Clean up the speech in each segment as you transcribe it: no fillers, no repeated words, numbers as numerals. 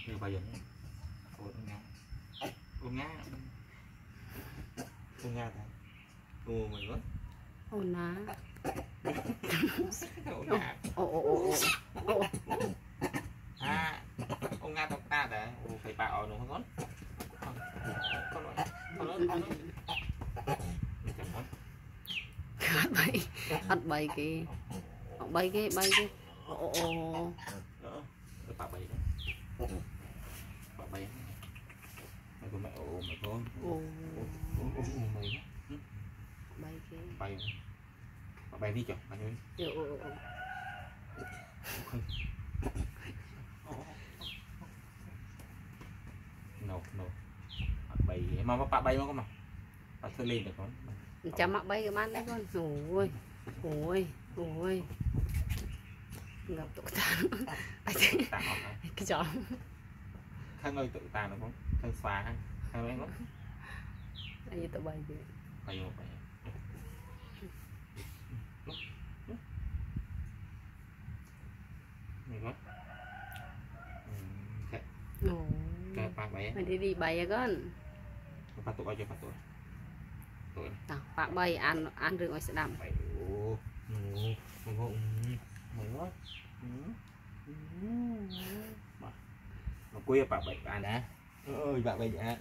Như bây giờ con ngá ta mình quá ồn ná con ngá tóc ta để phải bạo nó không ăn bay kì bay cái bà bay mày con mẹ mày con bay cái bay đi chồng bay đi no bay mà bạn bay không mà bạn thưa lên được con chả mặc bay cái man đấy con ôi gặp tụi ta cái chó thằng ơi tự ta nó không thằng xóa thằng ấy nó anh như tụi bay kìa bay một bay này quá cái ba bay mày đi bay à con ba tụi cho ba tụi bạn bay ăn được ngoài sẽ đầm mày quá mà quê bà bảy bà nè ơi bà bảy dạ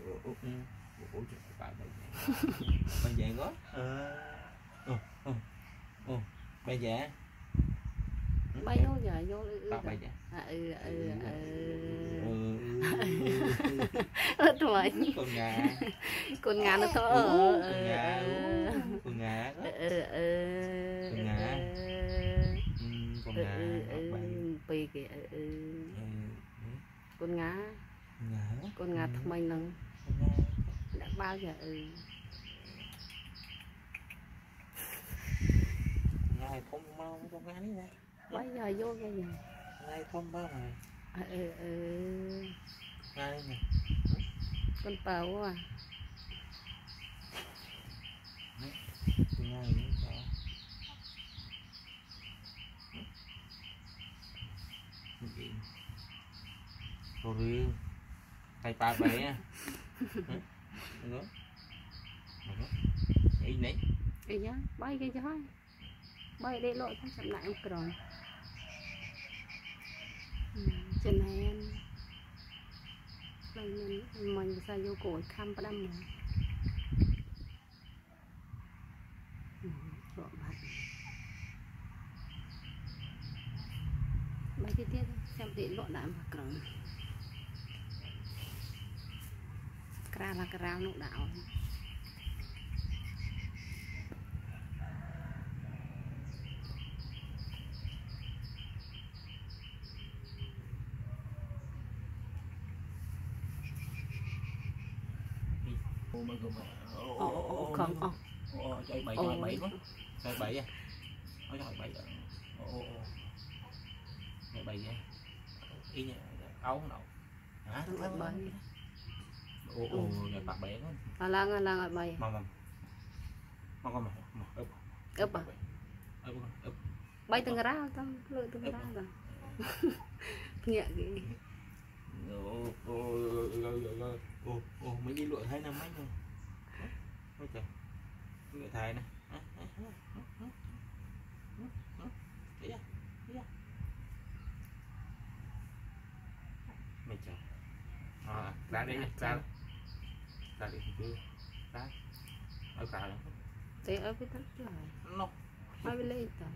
bà dạ có bà dạ bay vô giờ vô bà bảy dạ thôi con ngà nó thôi con ngà pì kìa con ngà thông minh lắm đã bao giờ ngày không mau con ngà đi ra bây giờ vô cái gì ngày không bao mà ngày này con tàu à ngày cô riêng tay ba bé á ý nấy cái nhá bay cái chó bay đi lội phải chậm lại một rồi trên này em mình sao vô cổ khăm và đâm mà bay cái tiết xem điện lộn lại mà cẩn ra là cái rau nụ đạo không chạy bảy quá chạy bảy à nói chạy bảy chạy bảy vậy ý nhỉ ấu nào hả nhà bạc bé quá là bay mong ấp à bay từng ra tao lội từng ra rồi nhẹ kì mấy đi lội 2 năm mấy thôi ôi trời lội thầy nè mày trời ra đi ra đi chưa ra ở cả đó thế ở cái tất là nó ở bên đây tao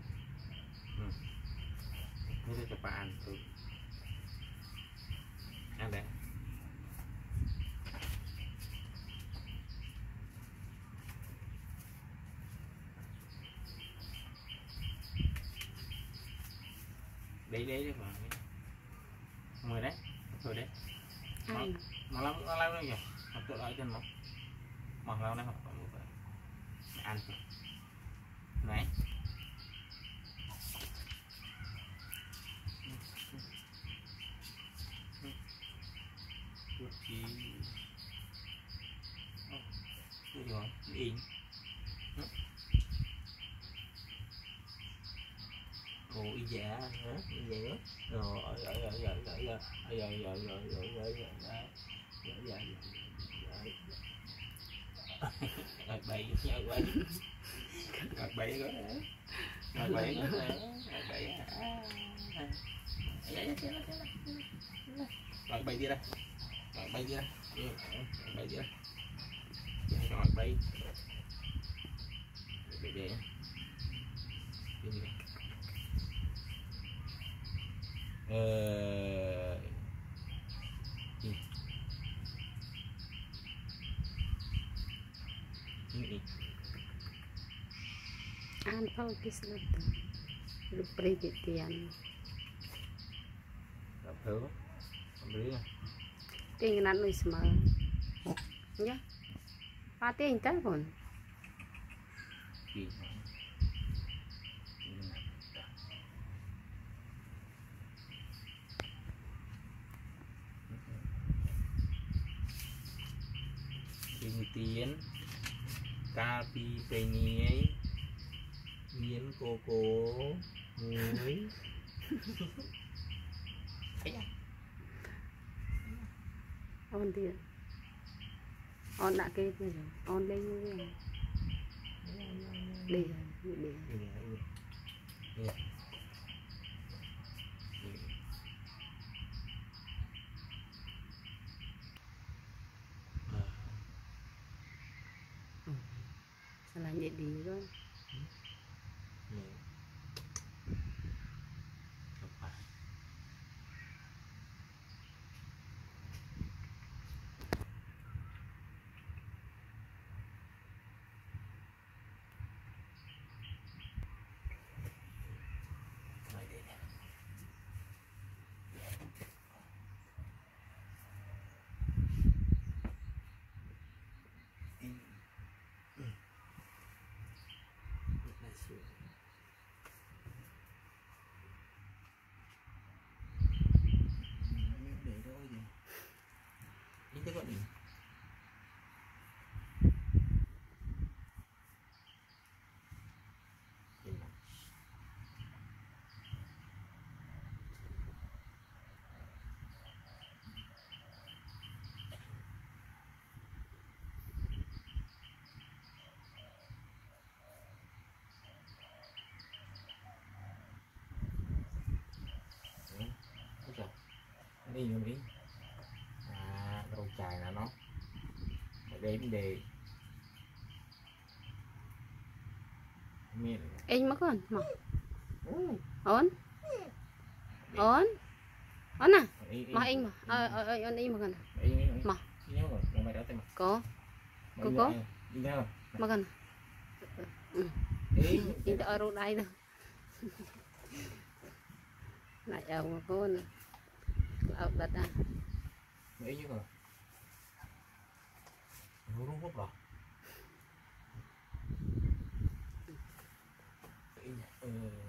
mới cho bạn ăn đấy đấy mà mười đấy rồi đấy mà lâu nữa kìa học tự lại chân mà lâu đấy học ăn này rồi in ồ y dạ hả y dạ rồi bay đi đây, bay đi đây, bay đi đây, cho bay về an phao kislat lu privitian thử beli keinginan lu semua ya pati yang telepon tiền cà phê penny miếng coco muối on dia on đã kê rồi on lên như thế đi salah jadi kan đi luôn đi rau chài là nó đến để miền anh mất con mà ổn ổn ổn à mà anh mà anh mà con mà có mà con anh đã ở đây rồi lại ở con ở đất à mấy chứ rồi nó rung hút rồi